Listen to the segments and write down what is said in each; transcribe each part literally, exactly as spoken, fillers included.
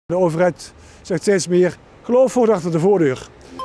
De overheid zegt steeds meer, geloof wordt achter de voordeur.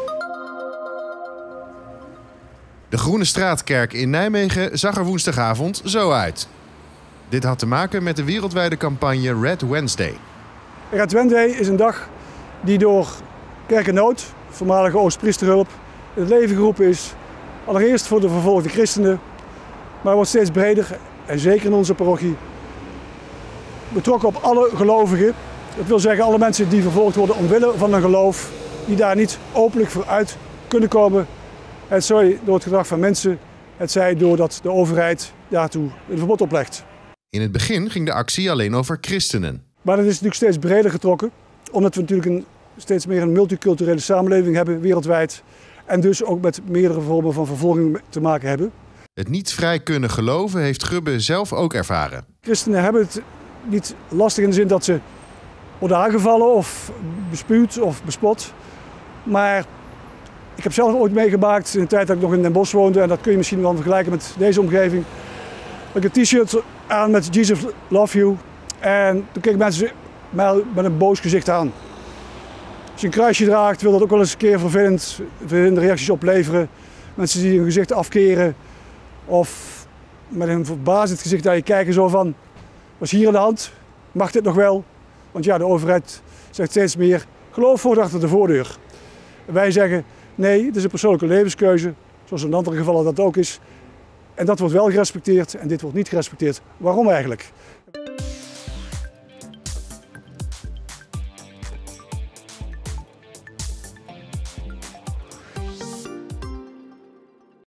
De Groene Straatkerk in Nijmegen zag er woensdagavond zo uit. Dit had te maken met de wereldwijde campagne Red Wednesday. Red Wednesday is een dag die door Kerk en Nood, voormalige Oostpriesterhulp, in het leven geroepen is. Allereerst voor de vervolgde christenen, maar wordt steeds breder en zeker in onze parochie betrokken op alle gelovigen. Dat wil zeggen alle mensen die vervolgd worden omwille van hun geloof, die daar niet openlijk voor uit kunnen komen. Het zij door het gedrag van mensen, het zij doordat de overheid daartoe een verbod oplegt. In het begin ging de actie alleen over christenen. Maar dat is natuurlijk steeds breder getrokken, omdat we natuurlijk een, steeds meer een multiculturele samenleving hebben wereldwijd. En dus ook met meerdere vormen van vervolging te maken hebben. Het niet vrij kunnen geloven heeft Gubbe zelf ook ervaren. Christenen hebben het niet lastig in de zin dat ze worden aangevallen of bespuwd of bespot. Maar ik heb zelf ooit meegemaakt in de tijd dat ik nog in Den Bosch woonde. En dat kun je misschien wel vergelijken met deze omgeving. Ik had een t-shirt aan met Jesus Love You. En toen keken mensen mij met een boos gezicht aan. Als je een kruisje draagt wil dat ook wel eens een keer vervelend, vervelende reacties opleveren. Mensen die hun gezicht afkeren. Of met een verbazend gezicht naar je kijken zo van, wat is hier aan de hand? Mag dit nog wel? Want ja, de overheid zegt steeds meer, geloof wordt achter de voordeur. En wij zeggen, nee, het is een persoonlijke levenskeuze, zoals in andere gevallen dat ook is. En dat wordt wel gerespecteerd en dit wordt niet gerespecteerd. Waarom eigenlijk?